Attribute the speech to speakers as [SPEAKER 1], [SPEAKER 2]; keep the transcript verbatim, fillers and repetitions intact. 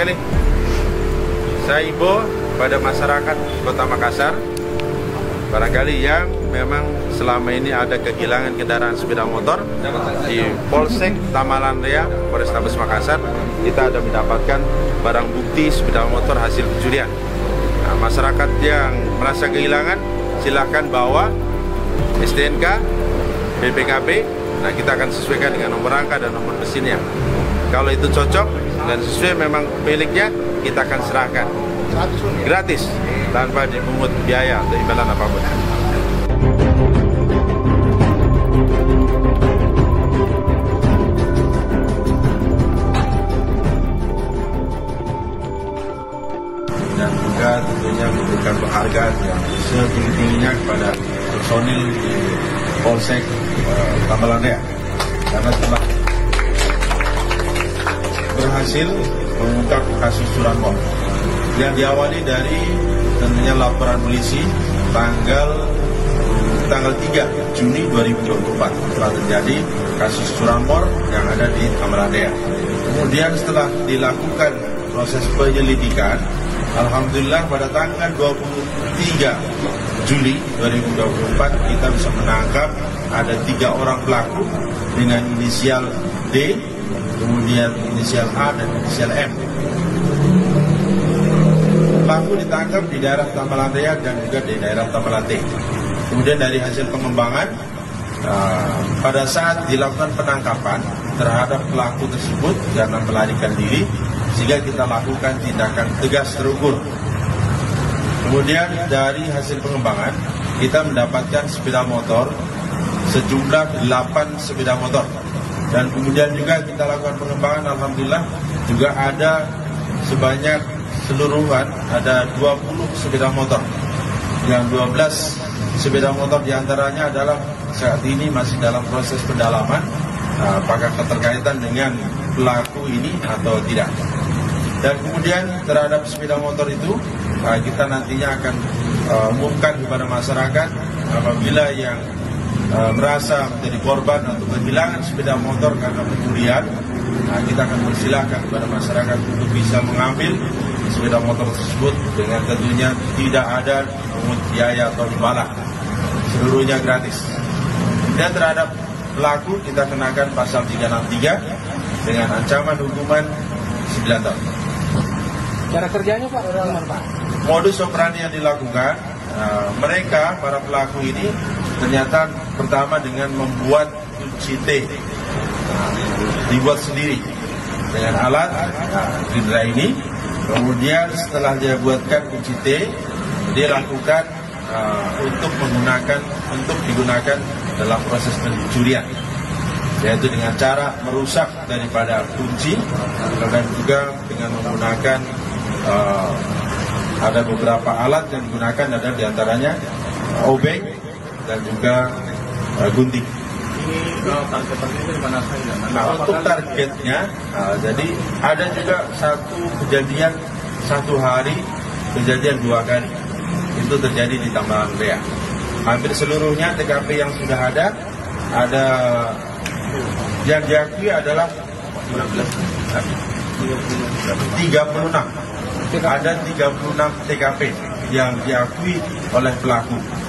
[SPEAKER 1] barangkali saya imbau pada masyarakat Kota Makassar, barangkali yang memang selama ini ada kehilangan kendaraan sepeda motor di Polsek Tamalan Raya, Polrestabes Makassar, kita ada mendapatkan barang bukti sepeda motor hasil pencurian. Nah, masyarakat yang merasa kehilangan, silahkan bawa S T N K, B P K B. Nah, kita akan sesuaikan dengan nomor rangka dan nomor mesinnya. Kalau itu cocok dan sesuai memang miliknya, kita akan serahkan gratis tanpa dipungut biaya atau imbalan apapun. Dan juga tentunya memberikan penghargaan yang setinggi-tingginya kepada personil di Polsek uh, Tamalan Raya karena telah berhasil mengungkap kasus curanmor yang diawali dari tentunya laporan polisi tanggal tanggal tiga Juni dua ribu dua puluh empat telah terjadi kasus curanmor yang ada di Tamalan Raya. Kemudian setelah dilakukan proses penyelidikan, alhamdulillah pada tanggal dua puluh tiga Juli dua ribu dua puluh empat kita bisa menangkap ada tiga orang pelaku dengan inisial D, kemudian inisial A dan inisial M. Pelaku ditangkap di daerah Tamalan Raya dan juga di daerah Tamalan T. Kemudian dari hasil pengembangan, uh, pada saat dilakukan penangkapan terhadap pelaku tersebut karena melarikan diri, sehingga kita lakukan tindakan tegas terukur. Kemudian dari hasil pengembangan, kita mendapatkan sepeda motor sejumlah delapan sepeda motor. Dan kemudian juga kita lakukan pengembangan, alhamdulillah juga ada sebanyak seluruhan ada dua puluh sepeda motor. Yang dua belas sepeda motor diantaranya adalah saat ini masih dalam proses pendalaman apakah keterkaitan dengan pelaku ini atau tidak. Dan kemudian terhadap sepeda motor itu kita nantinya akan umumkan kepada masyarakat apabila yang merasa menjadi korban atau kehilangan sepeda motor karena pencurian, kita akan persilahkan kepada masyarakat untuk bisa mengambil sepeda motor tersebut dengan tentunya tidak ada pungut biaya atau imbalan, seluruhnya gratis. Dan terhadap pelaku kita kenakan pasal tiga enam tiga dengan ancaman hukuman sembilan tahun.
[SPEAKER 2] Cara kerjanya Pak, bagaimana Pak?
[SPEAKER 1] Modus operandi yang dilakukan, uh, mereka para pelaku ini ternyata pertama dengan membuat kunci T, nah, dibuat sendiri dengan alat nah, gerindra ini. Kemudian setelah dia buatkan kunci T, dia lakukan uh, untuk menggunakan untuk digunakan dalam proses pencurian, yaitu dengan cara merusak daripada kunci dan juga dengan menggunakan uh, ada beberapa alat yang digunakan, ada diantaranya uh, obeng dan juga uh, gunting.
[SPEAKER 2] Ini uh, targetnya di mana saja?
[SPEAKER 1] Nah, untuk targetnya, uh, jadi ada juga satu kejadian satu hari, kejadian dua kali. Itu terjadi di Tamalan Raya. Hampir seluruhnya T K P yang sudah ada, ada yang diakui adalah tiga puluh enam. Ada tiga puluh enam T K P yang diakui oleh pelaku.